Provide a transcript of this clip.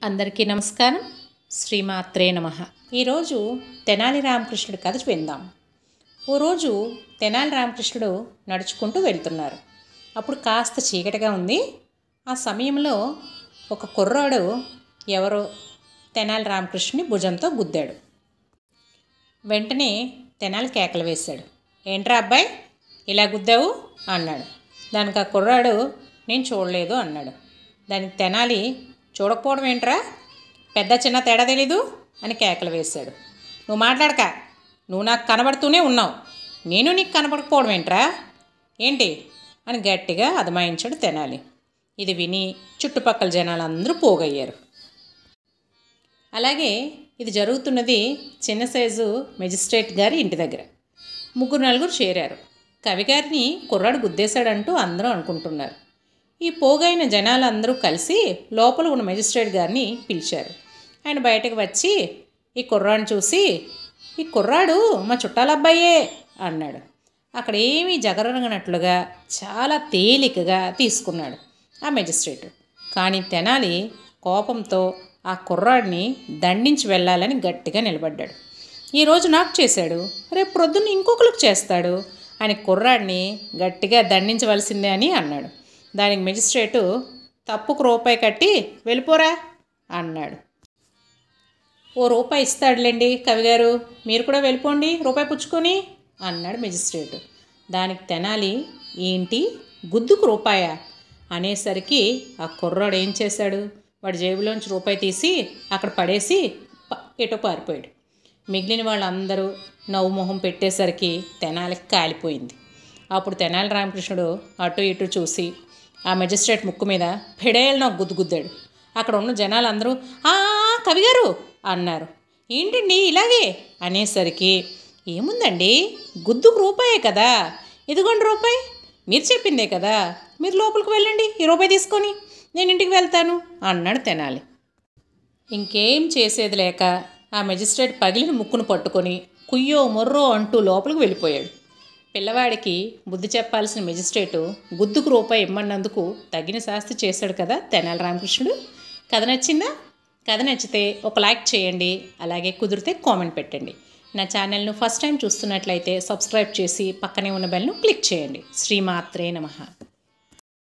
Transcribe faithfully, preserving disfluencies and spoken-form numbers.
అందరికీ నమస్కారం. శ్రీమాత్రే నమః. ఈరోజు తెనాలి రామకృష్ణుడి కథ విందాం. ఓ రోజు తెనాలి రామకృష్ణుడు నడుచుకుంటూ వెళ్తున్నారు. అప్పుడు కాస్త చీకటిగా ఉంది. ఆ సమయంలో ఒక కుర్రాడు ఎవరో తెనాలి రామకృష్ణుని భుజంతో గుద్దాడు. వెంటనే తెనాలి కేకలు వేశాడు. ఏంట్రా అబ్బాయి ఇలా గుద్దావు అన్నాడు. దానికి ఆ కుర్రాడు నేను చూడలేదు అన్నాడు. దానికి తెనాలి చూడకపోవడం ఏంట్రా, పెద్ద చిన్న తేడా తెలీదు అని కేకలు వేశాడు. నువ్వు మాట్లాడక, నువ్వు నాకు కనబడుతూనే ఉన్నావు, నేను నీకు కనబడకపోవడం ఏంట్రా ఏంటి అని గట్టిగా అదమాయించాడు తెనాలి. ఇది విని చుట్టుపక్కల జనాలందరూ పోగయ్యారు. అలాగే ఇది జరుగుతున్నది చిన్న సైజు మెజిస్ట్రేట్ గారి ఇంటి దగ్గర. ముగ్గురు నలుగురు చేరారు. కవిగారిని కుర్రాడు గుద్దేశాడంటూ అందరూ అనుకుంటున్నారు. ఈ పోగైన జనాలందరూ కలిసి లోపల ఉన్న మెజిస్ట్రేట్ గారిని పిలిచారు. ఆయన బయటకు వచ్చి ఈ కుర్రాడిని చూసి, ఈ కుర్రాడు మా చుట్టాల అబ్బాయే అన్నాడు. అక్కడ ఏమీ జగరనట్లుగా చాలా తేలికగా తీసుకున్నాడు ఆ మెజిస్ట్రేట్. కానీ తెనాలి కోపంతో ఆ కుర్రాడిని దండించి వెళ్ళాలని గట్టిగా నిలబడ్డాడు. ఈరోజు నాకు చేశాడు, రేపు ప్రొద్దున్న ఇంకొకరికి చేస్తాడు అని కుర్రాడిని గట్టిగా దండించవలసిందే అని అన్నాడు. దానికి మెజిస్ట్రేటు తప్పుకు రూపాయి కట్టి వెళ్ళిపోరా అన్నాడు. ఓ రూపాయి ఇస్తాడులేండి కవిగారు, మీరు కూడా వెళ్ళిపోండి రూపాయి పుచ్చుకొని అన్నాడు మెజిస్ట్రేటు. దానికి తెనాలి ఏంటి గుద్దుకు రూపాయా అనేసరికి ఆ కుర్రాడు ఏం చేశాడు, వాడి జేబులోంచి రూపాయి తీసి అక్కడ పడేసి ఎటో పారిపోయాడు. మిగిలిన వాళ్ళందరూ నవ్వు మొహం పెట్టేసరికి తెనాలికి కాలిపోయింది. అప్పుడు తెనాలి రామకృష్ణుడు అటు ఇటు చూసి ఆ మెజిస్ట్రేట్ ముక్కు మీద పెడేళ్ళు నాకు గుద్దు గుద్దాడు. అక్కడ ఉన్న జనాలందరూ ఆ కవిగారు అన్నారు. ఏంటండి ఇలాగే అనేసరికి, ఏముందండి గుద్దుకు రూపాయే కదా, ఇదిగోండి రూపాయి, మీరు చెప్పిందే కదా, మీరు లోపలికి వెళ్ళండి ఈ రూపాయి తీసుకొని, నేను ఇంటికి వెళ్తాను అన్నాడు తెనాలి. ఇంకేం చేసేది లేక ఆ మెజిస్ట్రేట్ పగిలిన ముక్కును పట్టుకొని కుయ్యో మొర్రో అంటూ లోపలికి వెళ్ళిపోయాడు. పిల్లవాడికి బుద్ధి చెప్పాల్సిన మెజిస్ట్రేటు గుద్దుకు రూపాయి ఇమ్మన్నందుకు తగిన శాస్తి చేశాడు కదా తెనాలి రామకృష్ణుడు. కథ నచ్చిందా? కథ నచ్చితే ఒక లైక్ చేయండి, అలాగే కుదిరితే కామెంట్ పెట్టండి. నా ఛానల్ను ఫస్ట్ టైం చూస్తున్నట్లయితే సబ్స్క్రైబ్ చేసి పక్కనే ఉన్న బెల్ను క్లిక్ చేయండి. శ్రీమాత్రే నమః.